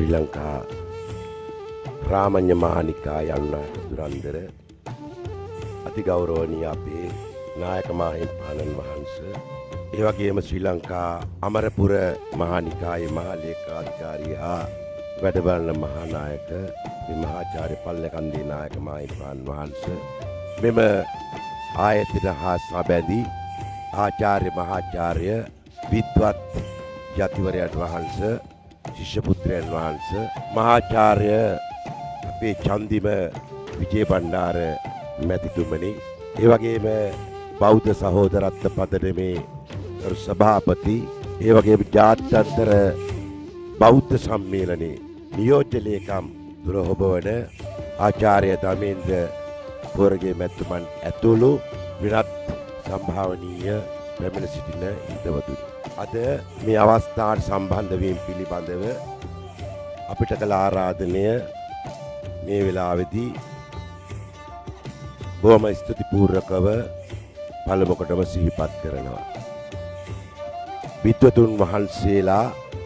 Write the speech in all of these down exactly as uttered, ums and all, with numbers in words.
ශ්‍රී ලංකා රාමඤ්ඤ මහානිකාය යන දුරන්දර අතිගෞරවනීය අපේ නායක මාහිමිපාණන් වහන්සේ ඒ වගේම ශ්‍රී ලංකා අමරපුර මහානිකායේ මහලේකාධිකාරී හා වැඩබලන මහානායක මහාචාර්ය පල්ලකන්දේ නායක මාහිමිපාණන් වහන්සේ මෙම ආයතන හා සබැඳි ආචාර්ය මහාචාර්ය විද්වත් යතිවරයන් වහන්සේ ශිෂ්‍ය පුත්‍රයන් වහන්සේ මහාචාර්ය අපේ චන්දිම විජේ බණ්ඩාර මැතිතුමනි ඒ වගේම බෞද්ධ සහෝදරත්ව පදනමේ සභාපති ඒ වගේම ජාත්‍යන්තර බෞද්ධ සම්මේලනයේ නියෝජ්‍ය ලේකම් දුරහොබවන ආචාර්ය ධර්මේන්ද්‍ර පෝරගේ මැතිතුමන් ඇතුළු විරත් සම්භාවනීය පැමිණ සිටින හිතවතුනි අද මේ අවස්ථාවට සම්බන්ධ වීම පිළිබඳව අපිට කළ ආරාධනය මේ වෙලාවේදී බොහොම ස්තුතිපූර්වකව පළමුවටම සිහිපත් කරනවා. විද්වතුන් වහන්සේලා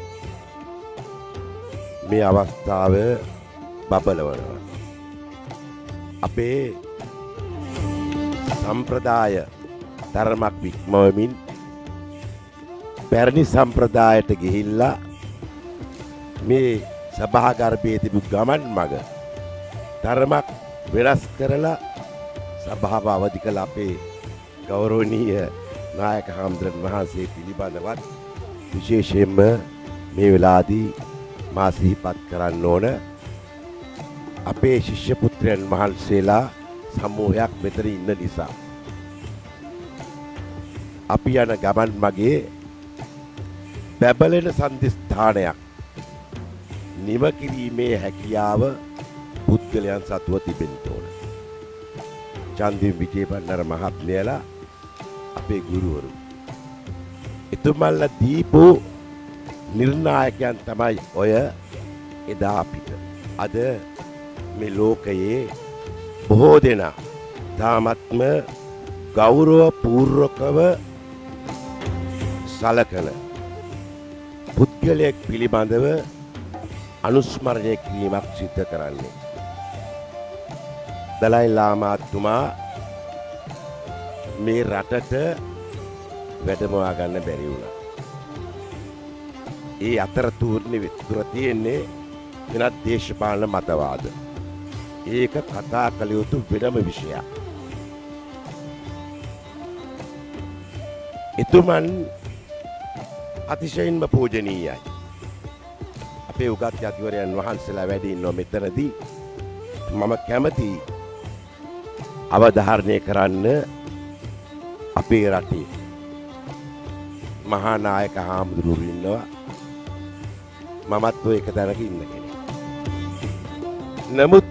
මේ අවස්ථාව බබලවනවා. අපේ සම්ප්‍රදාය ධර්මයක් වික්මවමින් පැරණි සම්ප්‍රදායට ගිහිල්ලා මේ සභාගර්භයේ තිබු ගමන් මඟ ධර්මයක් වෙනස් කරලා සභාව අවදි කළ අපේ ගෞරවනීය නායක හාමුදුරන් වහන්සේ පිළිබඳවත් විශේෂයෙන්ම මේ වෙලාවේදී මා සිහිපත් කරන්න ඕන අපේ ශිෂ්‍ය පුත්‍රයන් වහන්සේලා සමූහයක් මෙතන ඉන්න නිසා අපි යන ගමන් මගේ බැබලෙන සම්දිස්ථානයක් නිම කිරීමේ හැකියාව පුද්ගලයන් සතුව තිබෙන්න ඕන. චන්දිම විජේ බණ්ඩාර මහත්මයාලා අපේ ගුරුවරු. එතුමන්ලා දීපු නිර්ණායකයන් තමයි ඔය එදා අපිට. අද මේ ලෝකයේ බොහෝ දෙනා තාමත්ම ගෞරව පූර්වකව සලකන පුද්ගලයෙක් පිළිබඳව අනුස්මරණය කිරීමක් සිද්ධ කරන්නේ. දලයි ලාමාතුමා මේ රටට වැඩමවා ගන්න බැරි වුණා. ඒ අතරතුරනේ විතර තියෙන්නේ වෙනත් දේශපාලන මතවාද. ඒක කතා කළ යුතු වෙනම විෂයක්. එතුමන් අතිශයින්ම පූජනීයයි. අපේ උගත් යතිවරයන් වහන්සේලා වැඩ ඉන්නවා මෙතනදී. මම කැමති අවධාරණය කරන්න අපේ රටේ මහා නායක හාමුදුරුවෝ ඉන්නවා. මමත් ඔය එක තැනක ඉන්න කෙනෙක්. නමුත්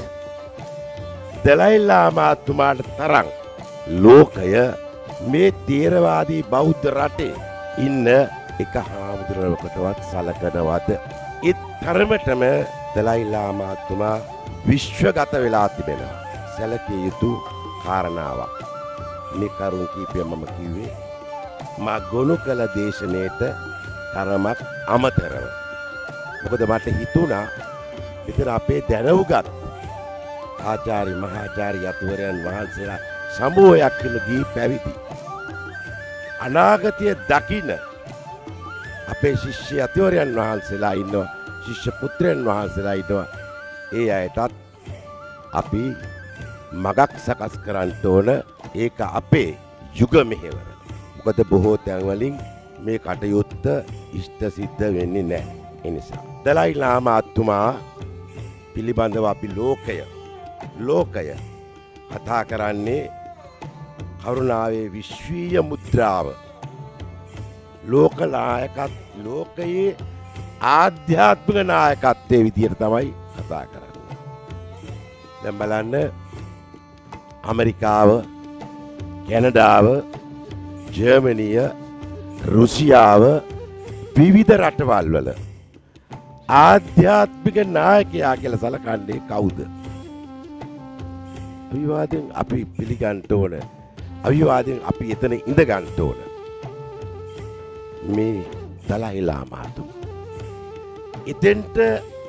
දලයි ලාමාතුමාට තරම් ලෝකය මේ තේරවාදී බෞද්ධ රටේ ඉන්න එක හාමුදුරුවකටවත් සලකනවද? ඒ තරමටම දලයි ලාමාතුමා විශ්වගත වෙලා තිබෙනවා. සැලකිය යුතු කාරණාවක්. මේ කරුණ කීපය මම කිව්වේ මා ගොනු කළ දේශනයේට තරමක් අමතරව. මොකද මට හිතුණා මෙතන අපේ දැනුගත් ආචාර්ය මහාචාර්ය යතුවරයන් වහන්සේලා සමූහයක් ඉන්න දී පැවිදි අනාගතය දකින්න අපේ ශිෂ්‍ය යතිවරයන් වහන්සේලා ඉන්නවා, ශිෂ්‍ය පුත්‍රයන් වහන්සේලා ඉන්නවා. ඒ අයටත් අපි මගක් සකස් කරන්න ඕන. ඒක අපේ යුග මෙහෙවර. මොකද බොහෝ තැන්වලින් මේ කටයුත්ත ඉෂ්ට සිද්ධ වෙන්නේ නැහැ. ඒ නිසා දලයි ලාමාතුමා පිළිබඳව අපි ලෝකය ලෝකය කතා කරන්නේ කරුණාවේ විශ්වීය මුද්‍රාව. ලෝක නායකත් ලෝකයේ ආධ්‍යාත්මික නායකත්වයේ විදියට තමයි කතා කරන්නේ. දැන් බලන්න ඇමරිකාව, කැනඩාව, ජර්මනිය, රුසියාව විවිධ රටවල් වල ආධ්‍යාත්මික නායකයා කියලා සලකන්නේ කවුද? අවිවාදයෙන් අපි පිළිගන්න ඕන. අවිවාදයෙන් අපි එතන ඉඳ ගන්න ඕන. මේ දලයි ලාමාතුමා. එතෙන්ට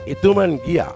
එතුමන් ගියා.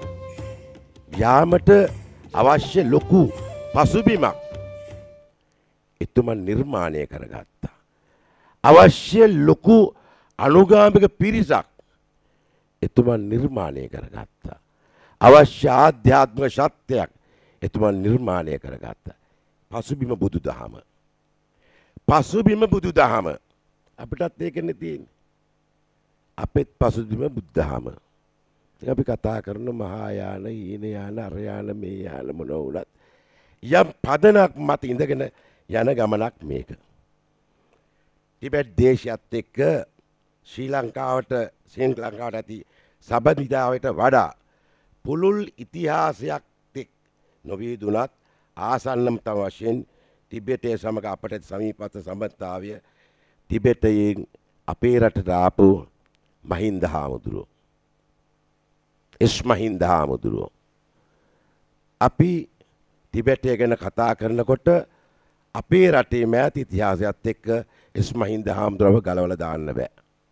යාමට අවශ්‍ය ලොකු පසුබිමක් එතුමන් නිර්මාණය කරගත්තා. අවශ්‍ය ලොකු අනුගාමික පිරිසක් එතුමන් නිර්මාණය කරගත්තා. අවශ්‍ය ආධ්‍යාත්මික ශක්තියක් එතුමන් නිර්මාණය කරගත්තා. පසුබිම බුදුදහම. පසුබිම බුදුදහම. අපිටත් ඒකනේ තියෙන්නේ. අපෙත් පසුබිම බුදුදහම. ඉතින් අපි කතා කරන මහා යාන, ඊන යාන, අර යාන, මේ යාන මොන වුණත් යම් පදනක් මත ඉඳගෙන යන ගමනක් මේක. ටිබෙට් දේශයත් එක්ක ශ්‍රී ලංකාවට ශ්‍රී ලංකාවට ඇති සබඳිදාවට වඩා පුළුල් ඉතිහාසයක් එක් නොවිදුනත් ආසන්නම තම වශයෙන් ටිබෙටේ සමග අපට සමීපස්ත සම්බන්ධතාවය ටිබෙටයෙන් අපේ රටට ආපු මහින්ද හාමුදුරුවෝ එස් මහින්ද හාමුදුරුවෝ අපි ටිබෙටය ගැන කතා කරනකොට අපේ රටේ මෑත ඉතිහාසයත් එක්ක එස් මහින්ද හාමුදුරුවව ගලවලා දාන්න බෑ.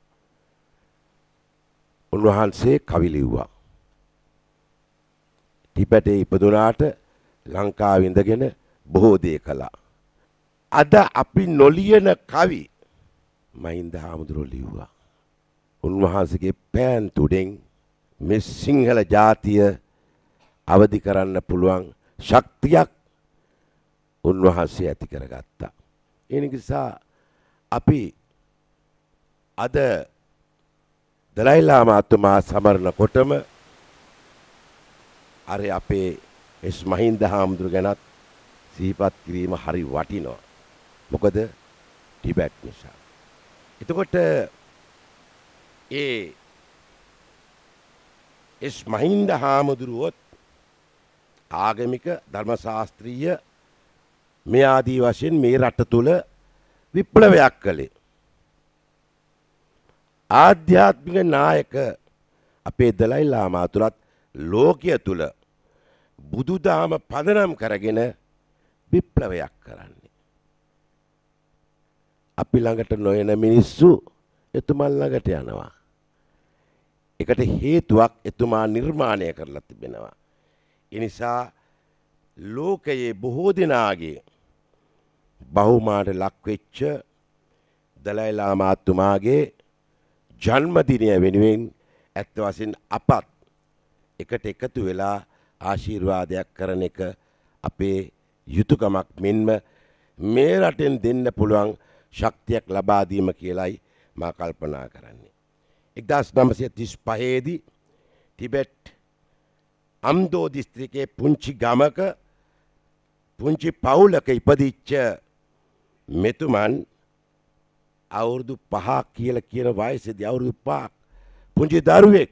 උන්වහන්සේ කවි ලිව්වා. ටිබෙටේ ඉපදුනාට ලංකාවේ ඉඳගෙන බොහෝ දේ කළා. අද අපි නොලියන කවි මහින්ද හාමුදුරුවෝ ලිව්වා. උන්වහන්සේගේ පෑන් තුඩෙන් මේ සිංහල ජාතිය අවදි කරන්න පුළුවන් ශක්තියක් උන්වහන්සේ ඇති කරගත්තා. ඒ නිසා අපි අද දලයි ලාමාතුමා සමරනකොටම අර අපේ එස් මහින්ද හාමුදුරු ගැනත් සිහිපත් කිරීම හරි වටිනවා. මොකද ටිබෙට් නිසා. එතකොට ඒ එස් මහින්ද හාමුදුරුවොත් ආගමික ධර්ම ශාස්ත්‍රීය මේ ආදී වශයෙන් මේ රට තුල විප්ලවයක් කළේ. ආධ්‍යාත්මික නායක අපේ දලයි ලාමා තුලත් ලෝකයේ තුල බුදුදහම පදනම් කරගෙන විප්ලවයක් කරන්නේ. අපි ළඟට නොයන මිනිස්සු එතුමන් ළඟට යනවා. ඒකට හේතුවක් එතුමා නිර්මාණය කරලා තිබෙනවා. ඒ නිසා ලෝකයේ බොහෝ දෙනාගේ බහුමාට ලක් වෙච්ච දලයි ලාමාතුමාගේ ජන්මදිනය වෙනුවෙන් ඇත්ත වශයෙන් අපත් එකට එකතු වෙලා ආශිර්වාදයක් කරන එක අපේ යුතුයකමක් මෙන්ම මේ රටෙන් දෙන්න පුළුවන් ශක්තියක් ලබා දීම කියලයි මා කල්පනා කරන්නේ. එක්දාස් නවසිය තිස් පහේ දී ටිබෙට් අම්දෝ දිස්ත්‍රික්කයේ පුංචි ගමක පුංචි පවුලක ඉපදිච්ච මෙතුමන් අවුරුදු පහක් කියලා කියන වයසේදී අවුරුදු පහක් පුංචි දරුවෙක්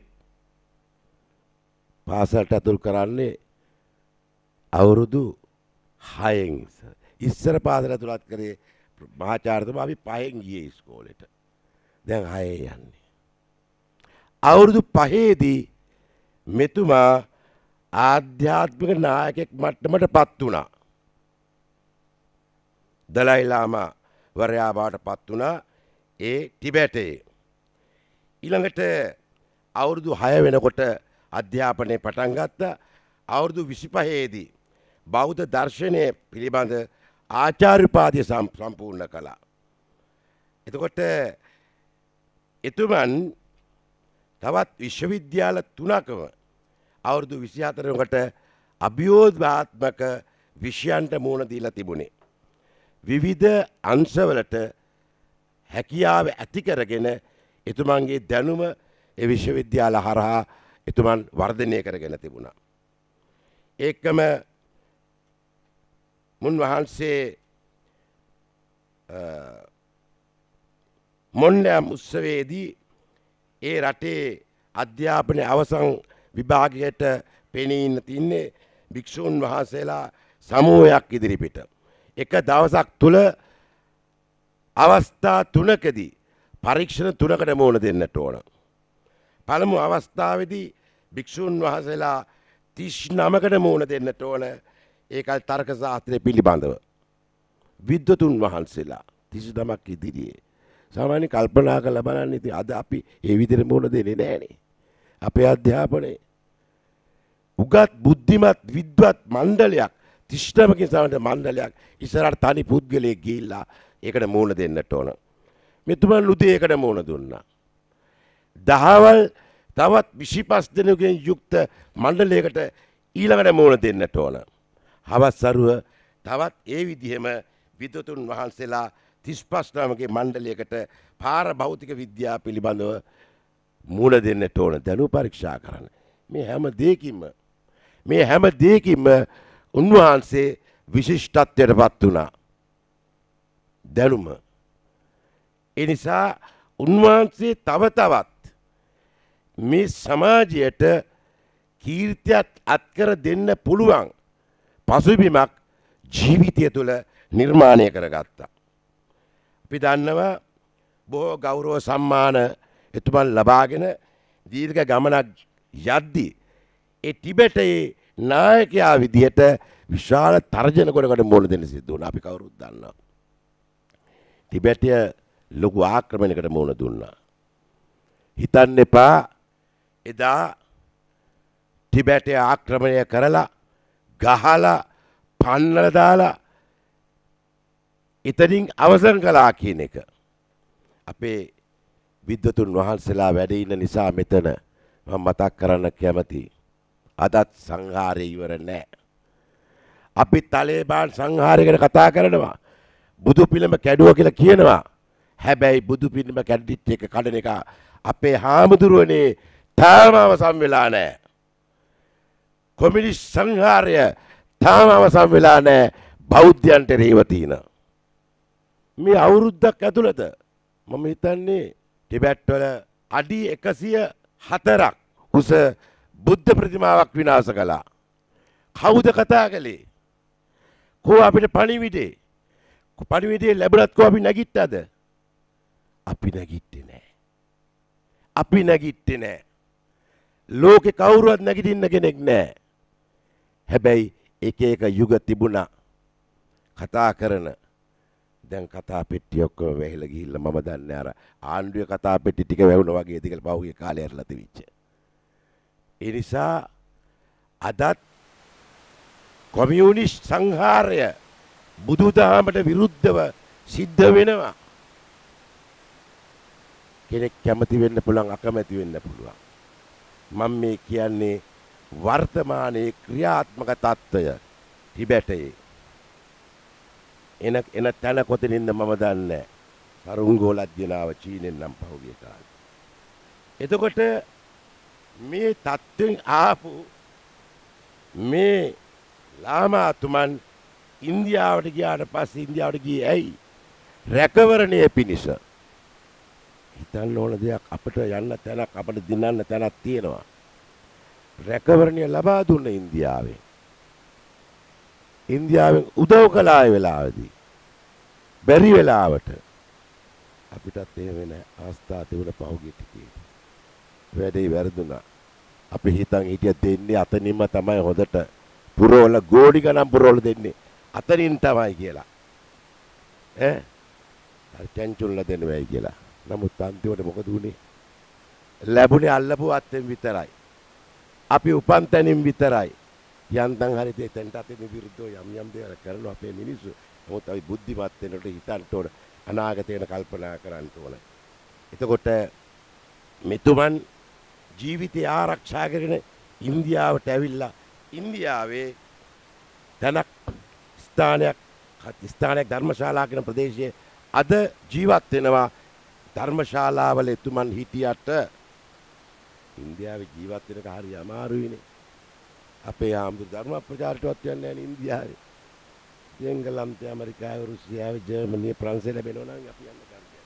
පාසලට ඇතුල් කරන්නේ අවුරුදු හයෙන්. ඉස්සර පාසල ඇතුළත් කරේ මහාචාර්යතුමා අපි පහෙන් ගියේ ඉස්කෝලේට. දැන් හයේ යන්නේ. අවුරුදු පහේදී මෙතුමා ආධ්‍යාත්මික නායකයෙක් මට්ටමට පත් වුණා. දලයි ලාමා වරයා බවට පත් වුණා ඒ ටිබෙටේ. ඊළඟට අවුරුදු හය වෙනකොට අධ්‍යාපනය පටන් ගත්තා. අවුරුදු විසිපහේ දී බෞද්ධ දර්ශනය පිළිබඳ ආචාර්ය උපාධිය සම්පූර්ණ කළා. එතකොට එතුමන් තවත් විශ්වවිද්‍යාල තුනකම අවුරුදු විසිහතරකට අභියෝගාත්මක විෂයන්ට මුහුණ දීලා තිබුණේ. විවිධ අංශවලට හැකියාව ඇති කරගෙන එතුමන්ගේ දැනුම ඒ විශ්වවිද්‍යාල හරහා එතුමන් වර්ධනය කරගෙන තිබුණා. ඒකම මුන්වහන්සේ මොණ්ඩෑම් උත්සවයේදී ඒ රටේ අධ්‍යාපනය අවසන් විභාගයට පෙනී ඉන්න තින්නේ භික්ෂූන් වහන්සේලා සමූහයක් ඉදිරිපිට. එක දවසක් තුල අවස්ථා තුනකදී පරීක්ෂණ තුනකට මුහුණ දෙන්නට ඕන. පළමු අවස්ථාවේදී භික්ෂූන් වහන්සේලා තිස් නවයකට මුහුණ දෙන්නට ඕන. ඒකල් තර්ක ශාස්ත්‍රය පිළිබඳව. විද්වතුන් වහන්සේලා තිස් නවයක් ඉදිරියේ. සාමාන්‍ය කල්පනා කරලා බලන්න ඉතින් අද අපි ඒ විදිහට මුහුණ දෙන්නේ නැහනේ. අපේ අධ්‍යාපනයේ උගත් බුද්ධිමත් විද්වත් මණ්ඩලයක් තිස්නමකින් සමට මණ්ඩලයක් ඉස්සරහට තනි පුද්ගලයෙක් ගිහිල්ලා ඒකට මූණ දෙන්නට ඕන. මෙතුමන් උදේ ඒකට මූණ දුන්නා. දහවල් තවත් විසිපස් දෙනෙකුගෙන් යුක්ත මණ්ඩලයකට ඊළඟට මූණ දෙන්නට ඕන. හවස් සරුව තවත් ඒ විදිහම විද්වතුන් වහන්සේලා තිස්පස් නමගේ මණ්ඩලයකට පාර භෞතික විද්‍යාව පිළිබඳව මූණ දෙන්නට ඕන. දැනුම පරීක්ෂා කරන්න. මේ හැම දෙයකින්ම මේ හැම දෙයකින්ම උන්වහන්සේ විශිෂ්ටත්වයට පත් වුණා. දැනුම. ඒ නිසා උන්වහන්සේ තව තවත් මේ සමාජයට කීර්තියක් අත්කර දෙන්න පුළුවන් පසුබිමක් ජීවිතය තුළ නිර්මාණය කරගත්තා. අපි දන්නවා බොහෝ ගෞරව සම්මාන එතුමන් ලබාගෙන දීර්ඝ ගමනක් යද්දී ඒ ටිබෙටයේ නායකයා විදිහට විශාල තර්ජන ගොඩකට මුහුණ දෙන්න සිද්ධ වුණා. අපි කවුරුත් දන්නවා. ටිබෙටය ලොකු ආක්‍රමණයකට මුහුණ දුන්නා. හිතන්න එපා එදා ටිබෙටය ආක්‍රමණය කරලා ගහලා පන්නල දාලා එතනින් අවසන් කළා කියන එක. අපේ විද්වතුන් වහන්සේලා වැඩ ඉන්න නිසා මෙතන මම මතක් කරන්න කැමතියි. අදත් සංහාරය ඉවර නැහැ. අපි තාලිබාන් සංහාරය ගැන කතා කරනවා. බුදු පිළිම කැඩුවා කියලා කියනවා. හැබැයි බුදු පිළිම කැඩිච්ච එක කඩන එක අපේ හාමුදුරුවනේ තාම අවසන් වෙලා නැහැ. කොමියුනිස්ට් සංහාරය තාම අවසන් වෙලා නැහැ. බෞද්ධයන්ට රේව තියෙන. මේ අවුරුද්දක් ඇතුළත මම හිතන්නේ ටිබෙට් වල අඩි එකසිය හතරක් උස බුද්ධ ප්‍රතිමාවක් විනාශ කළා. කවුද කතා කළේ? කෝ අපිට පණිවිඩේ? පණිවිඩේ ලැබුණත් කෝ අපි නැගිට්ටද? අපි නැගිට්ටේ නැහැ. අපි නැගිට්ටේ නැහැ. ලෝකේ කවුරුවත් නැගිටින්න කෙනෙක් නැහැ. හැබැයි එක එක යුග තිබුණා කතා කරන. දැන් කතා පෙට්ටිය ඔක්කොම වැහිලා ගිහිල්ලා මම දන්නේ අර ආණ්ඩුවේ කතා පෙට්ටි ටික වැහුණා වගේ ඒකල පහුගිය කාලේ අරලා තිබිච්ච. ඒ නිසා අදත් කොමියුනිස්ට් සංහාරය බුදුදහමට විරුද්ධව සිද්ධ වෙනවා. කෙනෙක් කැමති වෙන්න පුළුවන් අකමැති වෙන්න පුළුවන්. මම මේ කියන්නේ වර්තමානයේ ක්‍රියාත්මක තත්ත්වය ටිබෙටයේ. එන එන තැන කොතනින්ද මම දන්නේ නැහැ. සරුංගෝලත් ගෙනාව චීනෙන් නම් පහුගිය කාලේ. එතකොට මේ තත්ත්වෙන් ආපු මේ ලාමාතුමන් ඉන්දියාවට ගියාට පස්සේ ඉන්දියාවට ගියේ ඇයි? රැකවරණය පිණිස. හිතන්න ඕන දෙයක් අපිට යන්න තැනක් අපිට දිනන්න තැනක් තියෙනවා. රැකවරණය ලබා දුන්න ඉන්දියාවෙන්. ඉන්දියාවෙන් උදව් කළා ඒ වෙලාවේදී. බැරි වෙලාවට අපිටත් එහෙම වෙන අවස්ථා තිබුණ පහුගිය ටිකේ. වැඩේ වැරදුනා. අපි හිතන් හිටිය දෙන්නේ අතනින්ම තමයි හොදට පුරවල ගෝඩි ගණන් පුරවල දෙන්නේ. අතනින් තමයි කියලා. ඈ අර චංචුල්ලා දෙන්න වෙයි කියලා. නමුත් අන්තිමට මොකද වුනේ? ලැබුණේ අල්ලපු අත්ෙන් විතරයි. අපි උපන් තැනින් විතරයි. යන්තම් හරි දෙතෙන්ට අතෙන් විරුද්ධව යම් යම් දේවල් කරනවා අපේ මිනිස්සු. නමුත් අපි බුද්ධිමත් වෙනකොට හිතන්න ඕන අනාගතය ගැන කල්පනා කරන්න ඕන. එතකොට මෙතුමන් ජීවිතය ආරක්ෂා කරගෙන ඉන්දියාවට ඇවිල්ලා ඉන්දියාවේ තනක් ස්ථානයක් ස්ථානයක් ධර්මශාලා කියන ප්‍රදේශයේ අද ජීවත් වෙනවා. ධර්මශාලාවල එතුමන් හිටියට ඉන්දියාවේ ජීවත් වෙනක හරි අමාරුයිනේ. අපේ ආම්දු ධර්ම ප්‍රචාරටවත් යන්නේ නැහැ ඉන්දියාවේ. එංගලන්තේ ඇමරිකාවේ රුසියාවේ ජර්මනියේ ප්‍රංශේ ලැබෙනවා නම් අපි යන්න කැමතියි.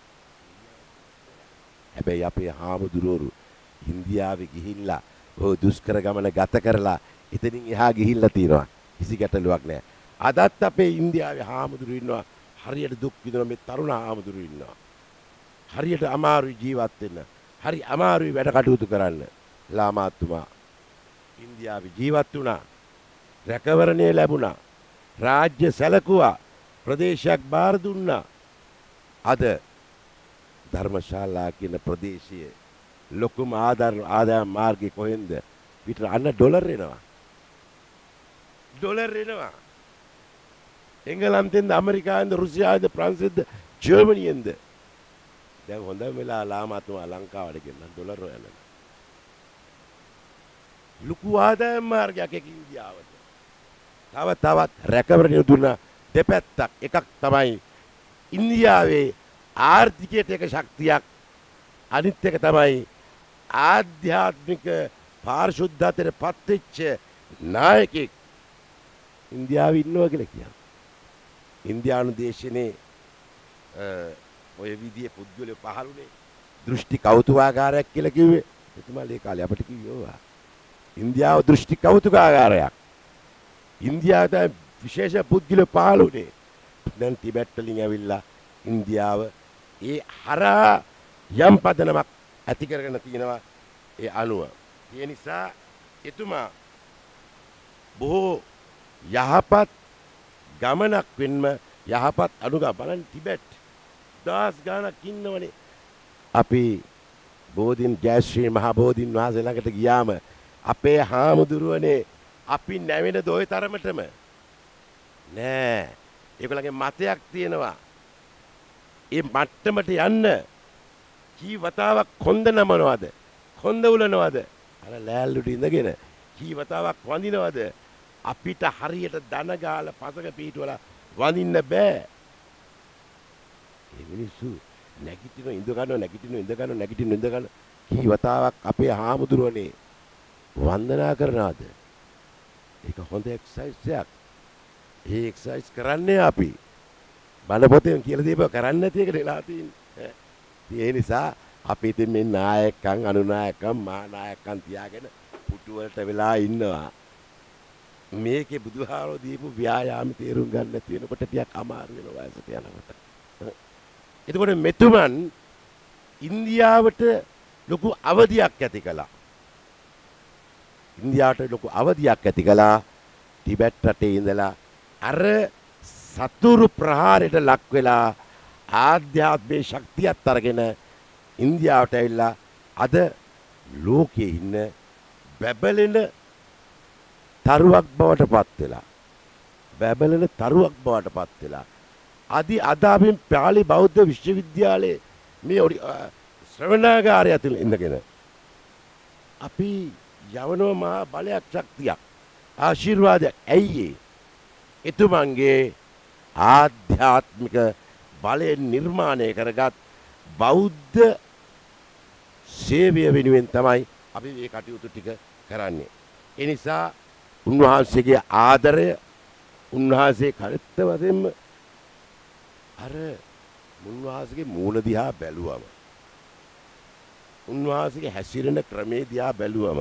හැබැයි අපේ හාමුදුරුවෝ ඉන්දියාවේ ගිහිල්ලා ඔය දුෂ්කර ගමන ගත කරලා එතනින් එහා ගිහිල්ලා තියෙනවා. කිසි ගැටලුවක් නැහැ. අදත් අපේ ඉන්දියාවේ හාමුදුරුවෝ ඉන්නවා. හරියට දුක් විඳින මේ තරුණ හාමුදුරුවෝ ඉන්නවා. හරියට අමාරුයි ජීවත් වෙන්න. හරි අමාරුයි වැඩ කටයුතු කරන්න. ලාමාතුමා ඉන්දියාවේ ජීවත් වුණා. රැකවරණය ලැබුණා. රාජ්‍ය සැලකුවා. ප්‍රදේශයක් බාර දුන්නා. අද ධර්මශාලා කියන ප්‍රදේශයේ ලොකුම ආදාර ආදායම් මාර්ගය කොහෙන්ද? පිට අන්න ඩොලර් එනවා. ඩොලර් එනවා. එංගලන්තෙන්ද ඇමරිකාවෙන්ද රුසියාවෙන්ද ප්‍රංශෙන්ද ජර්මනියෙන්ද දැන් හොඳම වෙලා ලාමාතුමා ලංකාවට ගෙන්නන ඩොලර් හොයන්න. ලොකු ආදායම් මාර්ගයක් එක ඉන්දියාවට. තව තවත් රැකවරණය දුන්න දෙපැත්තක් එකක් තමයි ඉන්දියාවේ ආර්ථිකයට එක ශක්තියක් අනිත් එක තමයි ආධ්‍යාත්මික පාරිශුද්ධත්වයට පත්වෙච්ච නායකයෙක් ඉන්දියාවේ ඉන්නවා කියලා කියනවා. ඉන්දියානු දේශනේ ඔය විදිහේ පුද්ගලයෝ පහළුනේ දෘෂ්ටි කෞතුකාගාරයක් කියලා කිව්වේ. එතුමා ඒ කාලේ අපිට කිව්වා. ඉන්දියාව දෘෂ්ටි කෞතුකාගාරයක්. ඉන්දියාවට විශේෂ පුද්ගලයෝ පහළුනේ. දැන් ටිබෙට් වලින් ඇවිල්ලා ඉන්දියාව ඒ හරහා යම් පදනමක් ඇති කරගෙන තියෙනවා ඒ අනුව. ඒ නිසා එතුමා බොහෝ යහපත් ගමනක් වෙන්න යහපත් අනුගම බලන්න ටිබෙට් දහස් ගාණක් ඉන්නවනේ. අපි බෝධින් ජයශ්‍රී මහ බෝධින් වහන්සේ ළඟට ගියාම අපේ හාමුදුරුවනේ අපි නැවෙන දොයි තරමටම නෑ. ඒගොල්ලන්ගේ මතයක් තියෙනවා. ඒ මට්ටමට යන්න කී වතාවක් කොන්ද නමනවද? කොන්ද උලනවද? අර ලෑල්ලුට ඉඳගෙන කී වතාවක් වඳිනවද? අපිට හරියට දන ගාලා පසක පීටවල වඳින්න බෑ. ඒ මිනිස්සු නැගිටින ඉඳ ගන්න නැගිටින ඉඳ ගන්න නැගිටින ඉඳ ගන්න කී වතාවක් අපේ හාමුදුරුවනේ වන්දනා කරනවාද? ඒක හොඳ එක්සර්සයිස් එකක්. ඒ එක්සර්සයිස් කරන්නේ අපි. බණ පොතෙන් කියලා දීපුවා කරන්නේ නැති එකට වෙලා තියෙන්නේ. ඒ නිසා අපි ඉතින් මේ නායකයන් අනුනායකයන් මහානායකයන් තියාගෙන පුටු වලට වෙලා ඉන්නවා. මේකේ බුදුහාරෝ දීපු ව්‍යායාම තේරුම් ගන්න නැති වෙනකොට ටිකක් අමාරු වෙනවා වයසට යනකොට. එතකොට මෙතුමන් ඉන්දියාවට ලොකු අවධියක් ඇති කළා. ඉන්දියාවට ලොකු අවධියක් ඇති කළා. ටිබෙට් රටේ ඉඳලා අර සතුරු ප්‍රහාරයට ලක් වෙලා ආධ්‍යාත්මික ශක්තියත් අරගෙන ඉන්දියාවට ඇවිල්ලා අද ලෝකයේ ඉන්න බැබලෙන තරුවක් බවට පත් වෙලා බැබලෙන තරුවක් බවට පත් වෙලා අදි අද අපි පාලි බෞද්ධ විශ්වවිද්‍යාලයේ මේ ශ්‍රවණාගාරය ඇතුළේ ඉඳගෙන අපි යවනව මහා බලයක් ශක්තියක් ආශිර්වාදයක් ඇයි එතුමන්ගේ ආධ්‍යාත්මික බලයෙන් නිර්මාණය කරගත් බෞද්ධ සේවය වෙනුවෙන් තමයි අපි මේ කටයුතු ටික කරන්නේ. ඒ නිසා උන්වහන්සේගේ ආදරය උන්වහන්සේ කලිත වශයෙන්ම අර උන්වහන්සේගේ මූණ දිහා බැලුවම උන්වහන්සේගේ හැසිරෙන ක්‍රමේ දිහා බැලුවම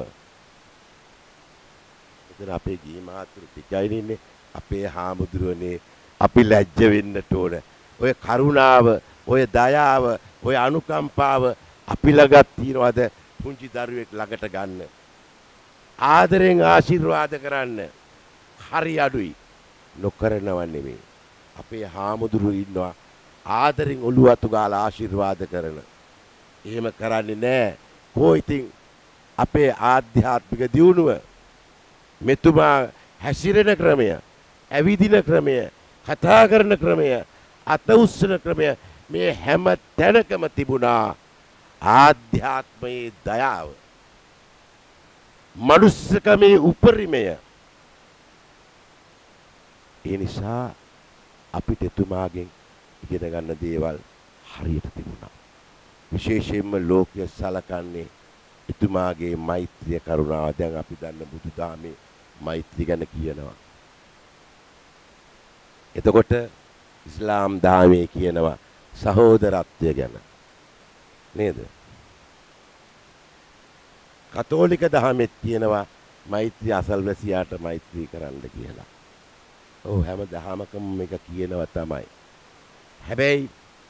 එතන අපේ ගී මාතෘ ටිකයි ඉන්නේ අපේ හාමුදුරුවනේ අපි ලැජ්ජ වෙන්නට ඕන. ඔය කරුණාව, ඔය දයාව, ඔය අනුකම්පාව අපි ළඟ තියනවාද පුංචි දරුවෙක් ළඟට ගන්න. ආදරෙන් ආශිර්වාද කරන්න. හරි අඩුයි. නොකරනව නෙමෙයි. අපේ හාමුදුරුවෝ ඉන්නවා ආදරෙන් ඔළුව අතු ගාලා ආශිර්වාද කරන. එහෙම කරන්නේ නැහැ. කොහො ඉතින් අපේ ආධ්‍යාත්මික දියුණුව මෙතුමා හැසිරෙන ක්‍රමය, ඇවිදින ක්‍රමය, කතා කරන ක්‍රමය, අත උස්සන ක්‍රමය මේ හැම තැනකම තිබුණා ආධ්‍යාත්මයේ දයාව. මනුස්සකමේ උපරිමය. ඒ නිසා අපිට එතුමාගෙන් ඉගෙන ගන්න දේවල් හරියට තිබුණා. විශේෂයෙන්ම ලෝකයේ සලකන්නේ එතුමාගේ මෛත්‍රිය කරුණාව. දැන් අපි දන්න බුදුදහමේ මෛත්‍රිය ගැන කියනවා. එතකොට ඉස්ලාම් දහමේ කියනවා සහෝදරත්වය ගැන. නේද? කතෝලික දහමෙත් කියනවා මෛත්‍රී අසල්වැසියාට මෛත්‍රී කරන්න කියලා. ඔව් හැම දහමකම මේක කියනවා තමයි. හැබැයි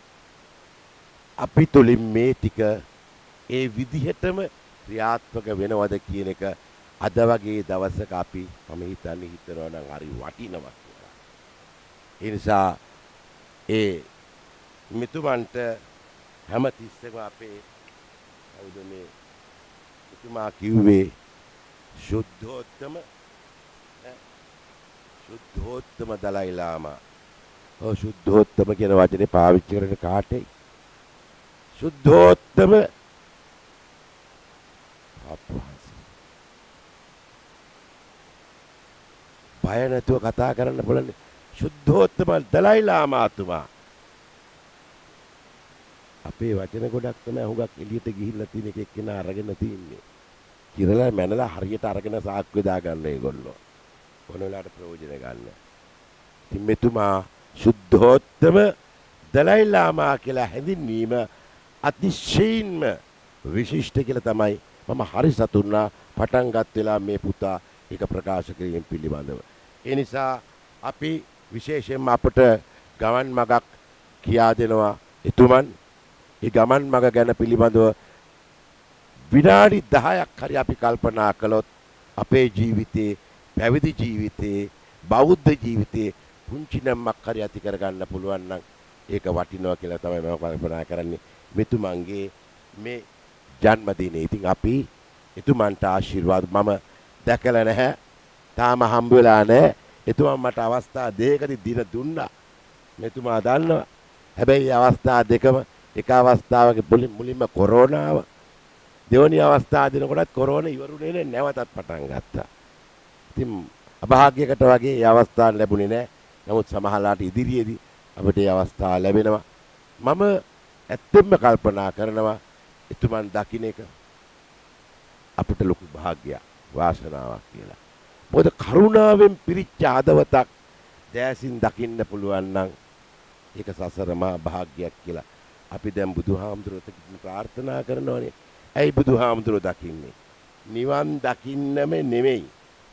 අපි තුලින් මේ ටික ඒ විදිහටම ක්‍රියාත්මක වෙනවද කියන එක අද වගේ දවසක අපි මම හිතන්නේ හිතනවා නම් හරි වටිනවා කියලා. ඒ නිසා ඒ මිතුමන්ට හැමතිස්සෙම අපේ කවුද මේ එතුමා කිව්වේ සුද්ධෝත්තම සුද්ධෝත්තම දලයි ලාමා. ඔව් සුද්ධෝත්තම කියන වචනේ පාවිච්චි කරන කාටේ? සුද්ධෝත්තම අපහාස. බය නැතුව කතා කරන්න බලන්න. සුද්ධෝත්තම දලයි ලාමාතුමා. අපේ වචන ගොඩක් තමයි හුඟක් එළියට ගිහිල්ලා තියෙන එක එක්කෙනා අරගෙන තින්නේ. කිරලා මැනලා හරියට අරගෙන සාක්කුවේ දාගන්න ඒගොල්ලෝ. මොන වෙලාවට ප්‍රයෝජන ගන්න. ඉතින් මෙතුමා සුද්ධෝත්තම දලයි ලාමා කියලා හැඳින්වීම අතිශයින්ම විශිෂ්ට කියලා තමයි මම හරි සතුටු වුණා පටන් ගත් වෙලා මේ පුතා ඒක ප්‍රකාශ කිරීම පිළිබඳව. ඒ නිසා අපි විශේෂයෙන්ම අපට ගමන් මගක් කියා දෙනවා එතුමන්. ඒ ගමන් මග ගැන පිළිබඳව විනාඩි දහයක් හරි අපි කල්පනා කළොත් අපේ ජීවිතේ පැවිදි ජීවිතේ බෞද්ධ ජීවිතේ පුංචි නම්මක් හරි ඇති කරගන්න පුළුවන් නම් ඒක වටිනවා කියලා තමයි මම කල්පනා කරන්නේ මෙතුමන්ගේ මේ ජන්මදිනේ. ඉතින් අපි එතුමන්ට ආශිර්වාද මම දැකලා නැහැ. තාම හම්බ වෙලා නැහැ. එතුමන් මට අවස්ථා දෙකකදී දින දුන්නා. මෙතුමා දන්නවා. හැබැයි අවස්ථා දෙකම එක අවස්ථාවක මුලින්ම කොරෝනාව දෙවනි අවස්ථාව දිනකොටත් කොරෝනා ඉවරුනේ නැවතත් පටන් ගත්තා. ඉතින් අභාග්‍යයකට වගේ මේ අවස්ථාවක් ලැබුණේ නැහැ. නමුත් සමහරලාට ඉදිරියේදී අපිට මේ අවස්ථාව ලැබෙනවා. මම ඇත්තෙන්ම කල්පනා කරනවා එතුමන් දකින්න එක අපිට ලොකු භාග්‍යයක් වාසනාවක් කියලා. මොකද කරුණාවෙන් පිරිච්ච ආදවතක් දැසින් දකින්න පුළුවන් නම් ඒක සසර මහා භාග්‍යයක් කියලා අපි දැන් බුදුහාමුදුරුවෝ ප්‍රාර්ථනා කරනවානේ. ඇයි බුදුහාමුදුරුවෝ දකින්නේ? නිවන් දකින්නම නෙමෙයි.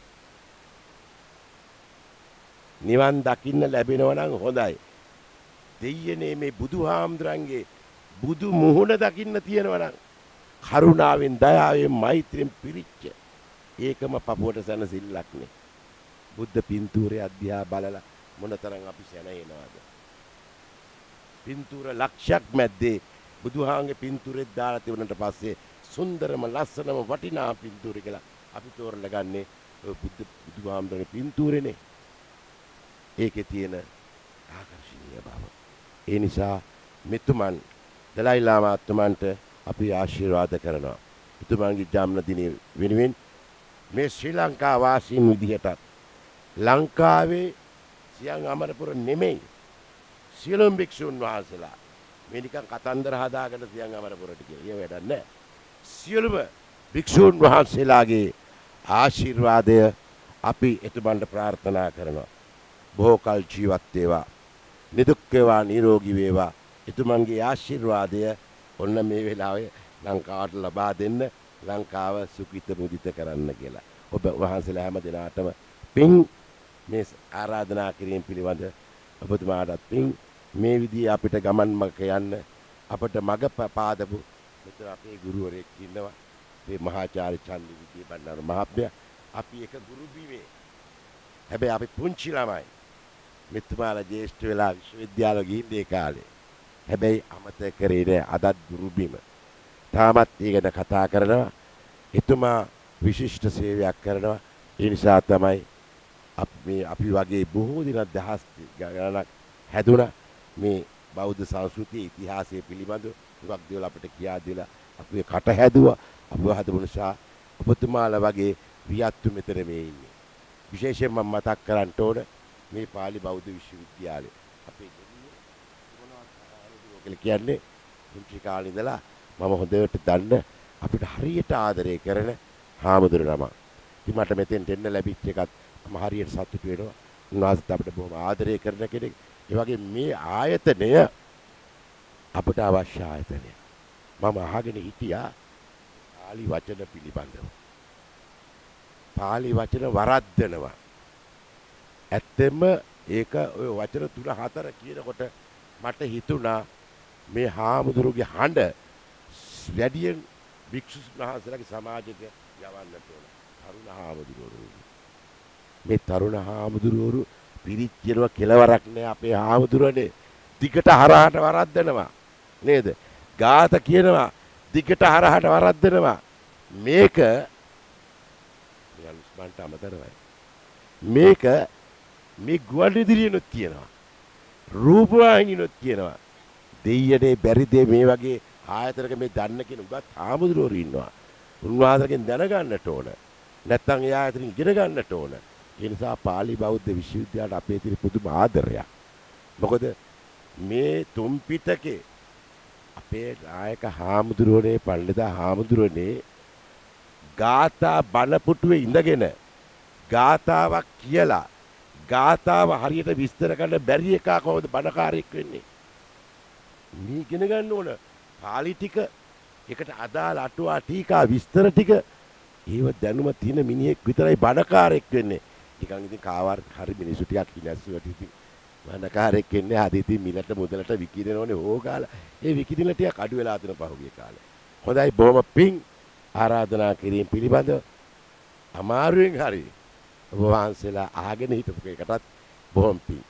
නිවන් දකින්න ලැබෙනවා නම් හොඳයි. දෙයියනේ මේ බුදුහාමුදුරන්ගේ බුදු මුහුණ දකින්න තියෙනවා නම් කරුණාවෙන් දයාවෙන් මෛත්‍රියෙන් පිරිච්ච ඒකම පපුවට සැනසෙල්ලක් නේ. බුද්ධ පින්තූරය අධ්‍යා බලලා මොනතරම් අපි සැනහෙනවද? පින්තූර ලක්ෂයක් මැද්දේ බුදුහාමගේ පින්තූරෙත් දාලා තිබුණාට පස්සේ සුන්දරම ලස්සනම වටිනා පින්තූරය කියලා අපි තෝරලා ගන්නේ ඔය බුද්ධ බුදුහාමගේ පින්තූරේනේ. ඒකේ තියෙන ආකර්ෂණීය බව. ඒ නිසා මෙතුමන් දලයි ලාමාතුමන්ට අපි ආශිර්වාද කරනවා. එතුමන්ගේ ජන්මදිනය වෙනුවෙන් මේ ශ්‍රී ලංකා වාසීන් විදිහට ලංකාවේ සියං අමරපුර නෙමෙයි සියලුම භික්ෂුන් වහන්සේලා මේ නිකන් කතන්දර හදාගෙන සියං අමරපුරට කියලා. ඒ වැඩක් නැහැ. සියලුම භික්ෂුන් වහන්සේලාගේ ආශිර්වාදය අපි එතුමන්ට ප්‍රාර්ථනා කරනවා. බොහෝ කල් ජීවත් වේවා. නිදුක් වේවා නිරෝගී වේවා. එතුමන්ගේ ආශිර්වාදය ඔන්න මේ වෙලාවේ ලංකාවට ලබා දෙන්න ලංකාව සුඛිත මුදිත කරන්න කියලා. ඔබ වහන්සේලා හැම දිනාටම පින් මේ ආරාධනා කිරීම පිළිබඳ ඔබතුමාටත් පින් මේ විදිහේ අපිට ගමන් මග යන්න අපට මග පාදපු මෙතන අපේ ගුරුවරයෙක් ඉන්නවා. මේ මහාචාර්ය චන්දි විජේ බණ්ඩාර මහත්මයා. අපි එක ගුරු බිමේ. හැබැයි අපි පුංචි ළමයි. මෙතුමාලා ජ්‍යෙෂ්ඨ වෙලා විශ්වවිද්‍යාලෙ ගිහින් ඒ කාලේ. හැබැයි අමතක කරේ නෑ අදත් ගුරු බිම. තාමත් ඒ ගැන කතා කරනවා. එතුමා විශිෂ්ට සේවයක් කරනවා. ඒ නිසා තමයි අපි අපි වගේ බොහෝ දින දහස් ගණනක් හැදුනා මේ බෞද්ධ සංස්කෘතියේ ඉතිහාසය පිළිබඳව ටිකක් දේවල් අපිට කියා දීලා අපි කට හැදුවා. අපි හදපු නිසා ඔබතුමාලා වගේ වියත්තු මෙතන මේ ඉන්නේ. විශේෂයෙන්ම මම මතක් කරන්න ඕන මේ පාලි බෞද්ධ විශ්වවිද්‍යාලය අපේ දෙවියෝ කියන්නේ පුංචි කාලේ ඉඳලා මම හොඳට දන්න අපිට හරියට ආදරය කරන හාමුදුරු නම. ඉතින් මට මෙතෙන්ට එන්න ලැබිච්ච එකත් මම හරියට සතුටු වෙනවා. උන්වහන්සේත් අපිට බොහොම ආදරය කරන කෙනෙක්. ඒ වගේ මේ ආයතනය අපට අවශ්‍ය ආයතනය. මම අහගෙන හිටියා පාලි වචන පිළිබඳව. පාලි වචන වරද්දනවා. ඇත්තෙම ඒක ඔය වචන තුන හතර කියනකොට මට හිතුණා මේ හාමුදුරුගේ හඬ වැඩියෙන් භික්ෂු වහන්සේලාගේ සමාජයට යවන්නට ඕන. තරුණ හාමුදුරුවෝ. මේ තරුණ හාමුදුරුවෝ පිරිච්චෙනවා කෙලවරක් නෑ අපේ හාමුදුරනේ. දිගට හරහට වරද්දනවා. නේද? ගාත කියනවා දිගට හරහට වරද්දනවා. මේක යනුස්මන්ට අමතරවයි. මේක මේ ගුවන් විදුලියනොත් තියෙනවා. රූපවාහිනියනොත් තියෙනවා. දෙයියනේ බැරි දේ මේ වගේ ආයතනක මේ දන්න කෙනෙක් උගත් ආමුදුරෝරු ඉන්නවා. උන්වහන්සේගෙන් දැනගන්නට ඕන. නැත්නම් ඒ ආයතනින් ඉගෙන ගන්නට ඕන. ඒ නිසා පාලි බෞද්ධ විශ්වවිද්‍යාලයට අපේ තියෙන පුදුම ආදරයක්. මොකද මේ තුන් පිටකේ අපේ නායක හාමුදුරුවනේ පඬිදා හාමුදුරුවනේ ගාථා බණ පුටුවේ ඉඳගෙන ගාථාවක් කියලා ගාථාව හරියට විස්තර කරන්න බැරි එකා කොහොමද බණකාරයෙක් වෙන්නේ? මේ ඉගෙන ගන්න ඕන පාලි ටික එකට අදාළ අටුවා ටීකා විස්තර ටික ඒව දැනුම තියෙන මිනිහෙක් විතරයි බණකාරයෙක් වෙන්නේ. නිකන් ඉතින් කාවර් හරි මිනිස්සු ටිකක් හිනස්සුවට ඉතින් බණකාරයෙක් වෙන්නේ ආදී ඉතින් මිලට මුදලට විකිනනෝනේ ඕගාලා. ඒ විකිනිල ටිකක් අඩු වෙලා තියෙන පහුගිය කාලේ. හොඳයි බොහොම පිං ආරාධනා කිරීම පිළිබඳව අමාරුවෙන් හරි ඔබ වහන්සේලා අහගෙන හිටපු එකටත් බොහොම පිං.